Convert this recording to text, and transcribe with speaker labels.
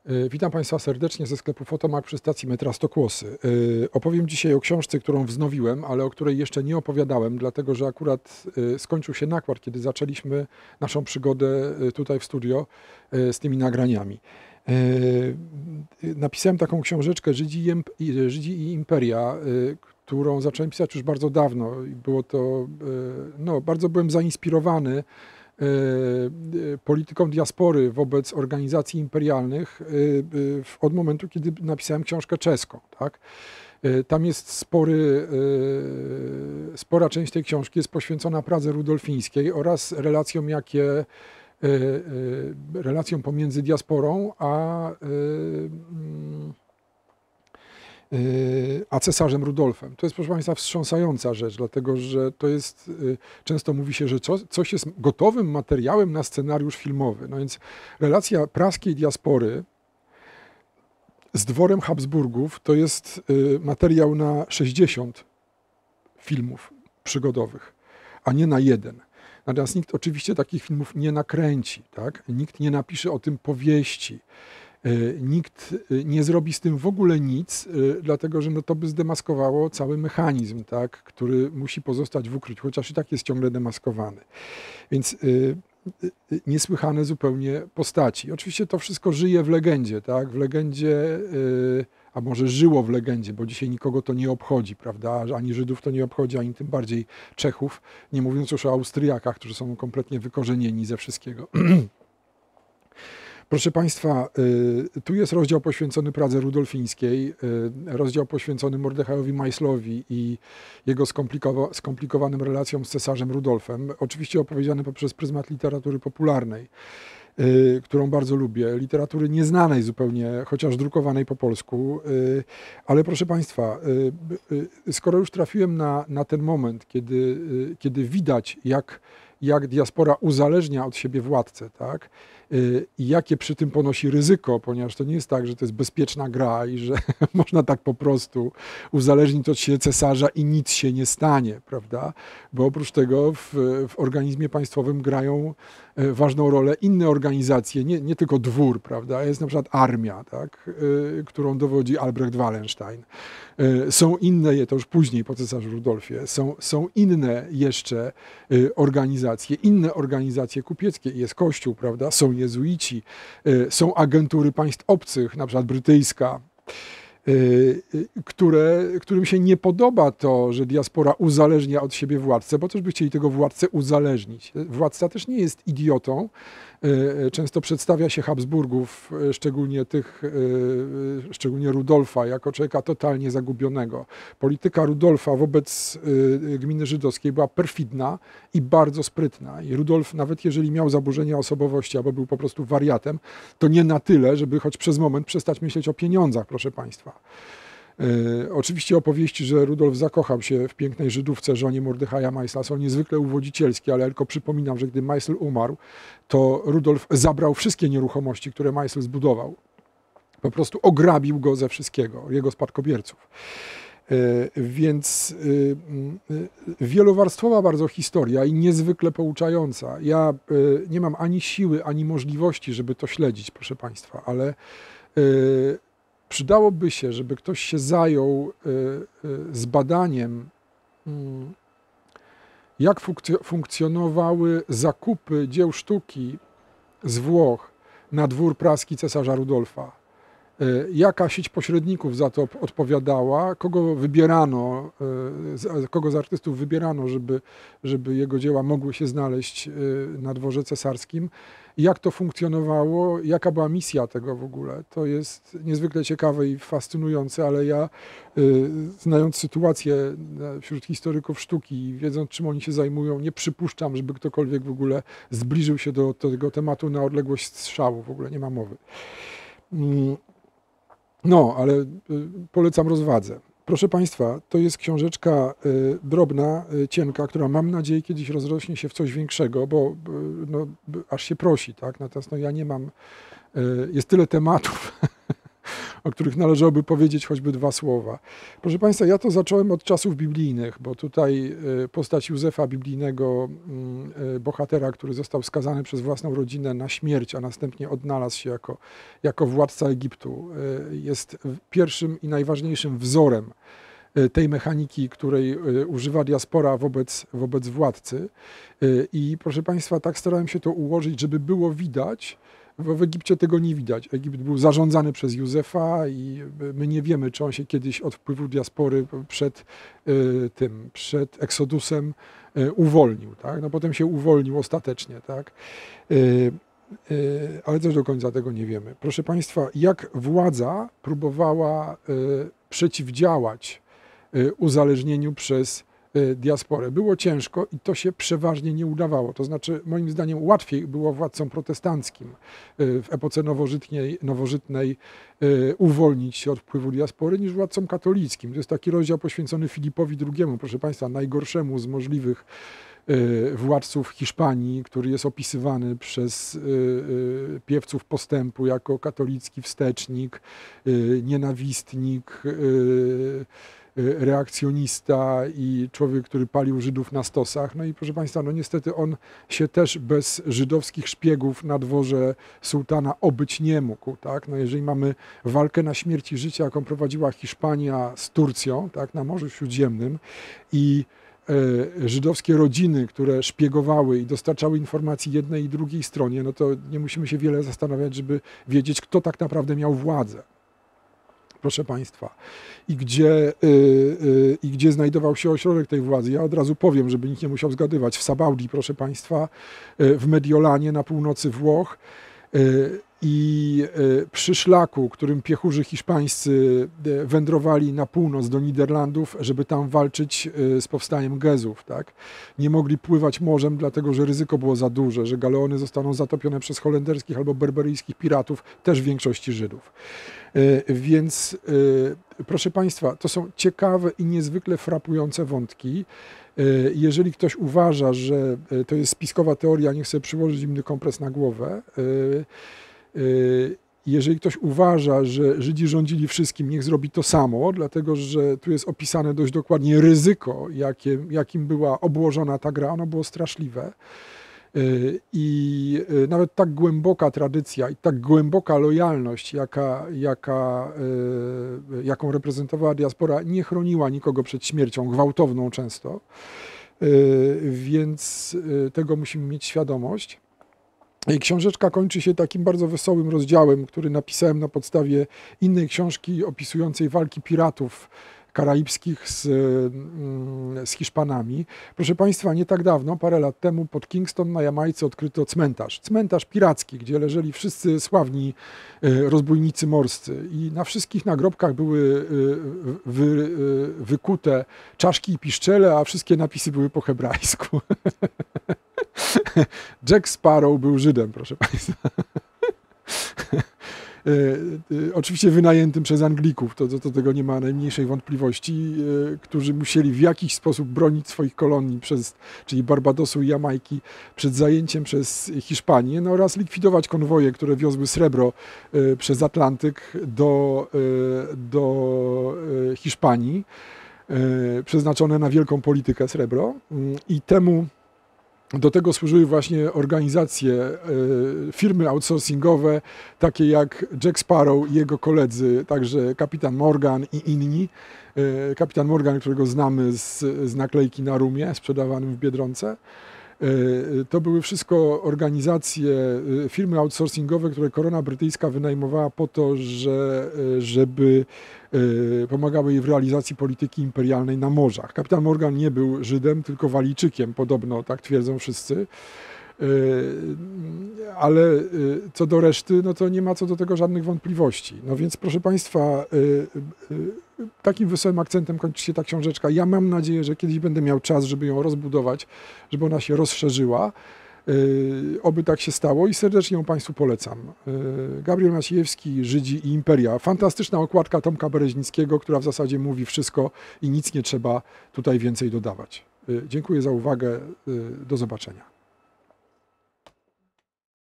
Speaker 1: Witam Państwa serdecznie ze sklepu Fotomak przy stacji metra Stokłosy. Opowiem dzisiaj o książce, którą wznowiłem, ale o której jeszcze nie opowiadałem, dlatego że akurat skończył się nakład, kiedy zaczęliśmy naszą przygodę tutaj w studio z tymi nagraniami. Napisałem taką książeczkę Żydzi i Imperia, którą zacząłem pisać już bardzo dawno. Było to, bardzo byłem zainspirowany polityką diaspory wobec organizacji imperialnych od momentu, kiedy napisałem książkę czeską. Tak? Tam jest spora część tej książki jest poświęcona Pradze rudolfińskiej oraz relacjom pomiędzy diasporą a cesarzem Rudolfem. To jest, proszę Państwa, wstrząsająca rzecz, dlatego że to jest, często mówi się, że coś jest gotowym materiałem na scenariusz filmowy. No więc relacja praskiej diaspory z dworem Habsburgów to jest materiał na 60 filmów przygodowych, a nie na jeden. Natomiast nikt oczywiście takich filmów nie nakręci, tak? Nikt nie napisze o tym powieści. Nikt nie zrobi z tym w ogóle nic, dlatego że to by zdemaskowało cały mechanizm, tak, który musi pozostać w ukryciu, chociaż i tak jest ciągle demaskowany. Więc niesłychane zupełnie postaci. Oczywiście to wszystko żyje w legendzie, tak, w legendzie, a może żyło w legendzie, bo dzisiaj nikogo to nie obchodzi, prawda, ani Żydów to nie obchodzi, ani tym bardziej Czechów, nie mówiąc już o Austriakach, którzy są kompletnie wykorzenieni ze wszystkiego. Proszę Państwa, tu jest rozdział poświęcony Pradze rudolfińskiej, rozdział poświęcony Mordechajowi Maislowi i jego skomplikowanym relacjom z cesarzem Rudolfem, oczywiście opowiedziany poprzez pryzmat literatury popularnej, którą bardzo lubię, literatury nieznanej zupełnie, chociaż drukowanej po polsku, ale proszę Państwa, skoro już trafiłem na ten moment, kiedy widać, jak diaspora uzależnia od siebie władcę, tak? I jakie przy tym ponosi ryzyko, ponieważ to nie jest tak, że to jest bezpieczna gra i że można tak po prostu uzależnić od siebie cesarza i nic się nie stanie, prawda? Bo oprócz tego w organizmie państwowym grają ważną rolę inne organizacje, nie tylko dwór, prawda? Jest na przykład armia, tak? Którą dowodzi Albrecht Wallenstein. Są inne, to już później po cesarzu Rudolfie, są inne jeszcze organizacje, inne organizacje kupieckie. Jest Kościół, prawda? Są jezuici, są agentury państw obcych, na przykład brytyjska, którym się nie podoba to, że diaspora uzależnia od siebie władcę, bo też by chcieli tego władcę uzależnić. Władca też nie jest idiotą. Często przedstawia się Habsburgów, szczególnie Rudolfa, jako człowieka totalnie zagubionego. Polityka Rudolfa wobec gminy żydowskiej była perfidna i bardzo sprytna. I Rudolf, nawet jeżeli miał zaburzenia osobowości albo był po prostu wariatem, to nie na tyle, żeby choć przez moment przestać myśleć o pieniądzach, proszę Państwa. Oczywiście opowieści, że Rudolf zakochał się w pięknej Żydówce, żonie Mordechaja Maisla, są niezwykle uwodzicielskie, ale tylko przypominam, że gdy Maisl umarł, to Rudolf zabrał wszystkie nieruchomości, które Maisl zbudował. Po prostu ograbił go ze wszystkiego, jego spadkobierców. Więc wielowarstwowa bardzo historia i niezwykle pouczająca. Ja nie mam ani siły, ani możliwości, żeby to śledzić, proszę Państwa, ale przydałoby się, żeby ktoś się zajął zbadaniem, jak funkcjonowały zakupy dzieł sztuki z Włoch na dwór praski cesarza Rudolfa. Jaka sieć pośredników za to odpowiadała, kogo wybierano, kogo z artystów wybierano, żeby jego dzieła mogły się znaleźć na dworze cesarskim. Jak to funkcjonowało, jaka była misja tego w ogóle. To jest niezwykle ciekawe i fascynujące, ale ja, znając sytuację wśród historyków sztuki i wiedząc, czym oni się zajmują, nie przypuszczam, żeby ktokolwiek w ogóle zbliżył się do tego tematu na odległość strzału. W ogóle nie ma mowy. No, ale polecam rozwadze. Proszę Państwa, to jest książeczka drobna, cienka, która mam nadzieję kiedyś rozrośnie się w coś większego, bo aż się prosi, tak? Natomiast ja nie mam, jest tyle tematów, o których należałoby powiedzieć choćby dwa słowa. Proszę Państwa, ja to zacząłem od czasów biblijnych, bo tutaj postać Józefa, biblijnego bohatera, który został skazany przez własną rodzinę na śmierć, a następnie odnalazł się jako władca Egiptu, jest pierwszym i najważniejszym wzorem tej mechaniki, której używa diaspora wobec władcy. I proszę Państwa, tak starałem się to ułożyć, żeby było widać, bo w Egipcie tego nie widać. Egipt był zarządzany przez Józefa i my nie wiemy, czy on się kiedyś od wpływu diaspory przed Eksodusem uwolnił. Tak? No potem się uwolnił ostatecznie. Tak? Ale też do końca tego nie wiemy. Proszę Państwa, jak władza próbowała przeciwdziałać uzależnieniu przez diasporę. Było ciężko i to się przeważnie nie udawało. To znaczy, moim zdaniem, łatwiej było władcom protestanckim w epoce nowożytnej uwolnić się od wpływu diaspory niż władcom katolickim. To jest taki rozdział poświęcony Filipowi II, proszę Państwa, najgorszemu z możliwych władców Hiszpanii, który jest opisywany przez piewców postępu jako katolicki wstecznik, nienawistnik, reakcjonista i człowiek, który palił Żydów na stosach. No i proszę Państwa, no niestety on się też bez żydowskich szpiegów na dworze sułtana obyć nie mógł. Tak? No jeżeli mamy walkę na śmierć i życie, jaką prowadziła Hiszpania z Turcją, tak, na Morzu Śródziemnym i żydowskie rodziny, które szpiegowały i dostarczały informacji jednej i drugiej stronie, no to nie musimy się wiele zastanawiać, żeby wiedzieć, kto tak naprawdę miał władzę. Proszę Państwa, i gdzie znajdował się ośrodek tej władzy. Ja od razu powiem, żeby nikt nie musiał zgadywać. W Sabaudii, proszę Państwa, w Mediolanie na północy Włoch i przy szlaku, którym piechurzy hiszpańscy wędrowali na północ do Niderlandów, żeby tam walczyć z powstaniem Gezów. Tak? Nie mogli pływać morzem, dlatego że ryzyko było za duże, że galeony zostaną zatopione przez holenderskich albo berberyjskich piratów, też w większości Żydów. Więc proszę Państwa, to są ciekawe i niezwykle frapujące wątki. Jeżeli ktoś uważa, że to jest spiskowa teoria, niech sobie przyłoży zimny kompres na głowę. Jeżeli ktoś uważa, że Żydzi rządzili wszystkim, niech zrobi to samo, dlatego że tu jest opisane dość dokładnie ryzyko, jakim była obłożona ta gra. Ono było straszliwe. I nawet tak głęboka tradycja i tak głęboka lojalność, jaką reprezentowała diaspora, nie chroniła nikogo przed śmiercią, gwałtowną często. Więc tego musimy mieć świadomość. I książeczka kończy się takim bardzo wesołym rozdziałem, który napisałem na podstawie innej książki opisującej walki piratów karaibskich z Hiszpanami. Proszę Państwa, nie tak dawno, parę lat temu pod Kingston na Jamajce odkryto cmentarz piracki, gdzie leżeli wszyscy sławni rozbójnicy morscy i na wszystkich nagrobkach były wykute czaszki i piszczele, a wszystkie napisy były po hebrajsku. Jack Sparrow był Żydem, proszę Państwa. Oczywiście wynajętym przez Anglików, to tego nie ma najmniejszej wątpliwości, którzy musieli w jakiś sposób bronić swoich kolonii, czyli Barbadosu i Jamajki, przed zajęciem przez Hiszpanię, no oraz likwidować konwoje, które wiozły srebro przez Atlantyk do Hiszpanii, przeznaczone na wielką politykę srebro. I do tego służyły właśnie organizacje, firmy outsourcingowe, takie jak Jack Sparrow i jego koledzy, także kapitan Morgan i inni. Kapitan Morgan, którego znamy z naklejki na rumie, sprzedawanym w Biedronce. To były wszystko organizacje, firmy outsourcingowe, które korona brytyjska wynajmowała po to, żeby pomagały jej w realizacji polityki imperialnej na morzach. Kapitan Morgan nie był Żydem, tylko Walijczykiem, podobno, tak twierdzą wszyscy. Ale co do reszty, no to nie ma co do tego żadnych wątpliwości. No więc proszę Państwa, takim wesołym akcentem kończy się ta książeczka. Ja mam nadzieję, że kiedyś będę miał czas, żeby ją rozbudować, żeby ona się rozszerzyła. Oby tak się stało i serdecznie ją Państwu polecam. Gabriel Maciejewski, Żydzi i Imperia. Fantastyczna okładka Tomka Bereźnickiego, która w zasadzie mówi wszystko i nic nie trzeba tutaj więcej dodawać. Dziękuję za uwagę. Do zobaczenia.